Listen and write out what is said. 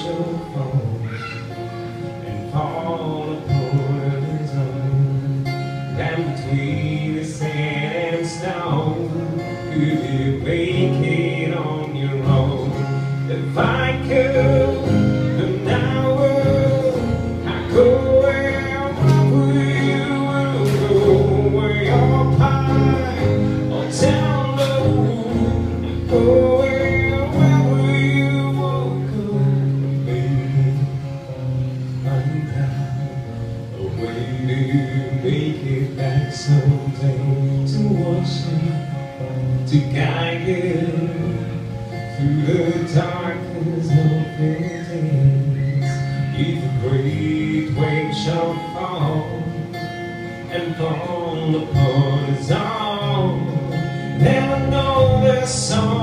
shall fall and fall upon his own. And between the sand and stone, could you make it on your own? If I could, then I would. I go where you go, where your pie or down low. Go where you won't go, baby. I'm down a way to make it back someday, to wash you, to guide you through the darkness of the days. If a great wave shall fall and fall upon us all, never know the song